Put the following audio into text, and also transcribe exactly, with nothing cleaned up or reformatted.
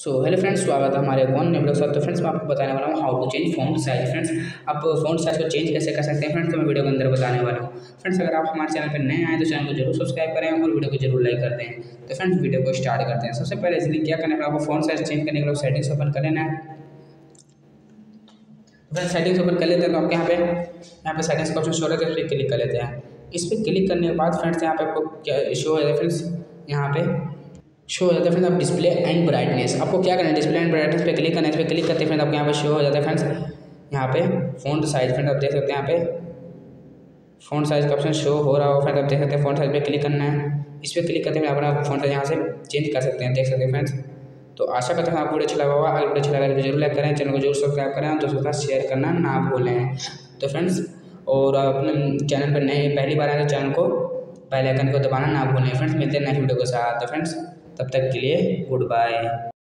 So hello friends, स्वागत है हमारे कौन नए वीडियो के साथ। तो फ्रेंड्स मैं आपको बताने वाला हूँ how to change font size. Friends आप फ़ॉन्ट साइज को चेंज कैसे कर सकते हैं फ्रेंड्स, तो मैं वीडियो के अंदर बताने वाला हूँ। फ्रेंड्स अगर आप हमारे चैनल पर नए आए तो चैनल को जरूर सब्सक्राइब करें और वीडियो को जरूर लाइक कर दें। तो फ्रेंड्स वीडियो को स्टार्ट करते हैं। सबसे पहले इसलिए क्या करना है, आपको फ़ॉन्ट साइज चेंज करने के लिए सेटिंग्स ओपन कर लेना है। फ्रेंड्स सेटिंग्स ओपन कर लेते हैं तो आपके यहाँ पे यहाँ पे सेटिंग्स का ऑप्शन शो रहता है, इस पर क्लिक कर लेते हैं। इस पर क्लिक करने के बाद फ्रेंड्स यहाँ पे आपको क्या शो है, फ्रेंड्स यहाँ पे शो हो जाता है फ्रेंड्स आप डिस्प्ले एंड ब्राइटनेस। आपको क्या करना है, डिस्प्ले एंड ब्राइटनेस पे क्लिक करना है। इस पर क्लिक करते हैं फ्रेंड्स आपको यहाँ पे शो हो जाता है फ्रेंड्स यहाँ पे फ़ॉन्ट साइज। फ्रेंड आप देख सकते हैं यहाँ पे फ़ॉन्ट साइज का ऑप्शन शो हो रहा हो। फ्रेंड आप देख सकते हैं फ़ॉन्ट साइज पे क्लिक करना है। इस पर क्लिक करते हैं अपना फ़ॉन्ट साइज यहाँ से चेंज कर सकते हैं, देख सकते हैं फ्रेंड्स। तो आशा करता हूँ आपको वीडियो अच्छा लगा होगा। अगर वीडियो अच्छा लगा तो जरूर लाइक करें, चैनल को जरूर सब्सक्राइब करें, दोस्तों के साथ शेयर करना ना भूलें। तो फ्रेंड्स और अपने चैनल पर नए पहली बार आए तो चैनल को बेल आइकन को दबाना ना भूलें। फ्रेंड्स मिलते हैं नेक्स्ट वीडियो के साथ। तो फ्रेंड्स तब तक के लिए गुड बाय।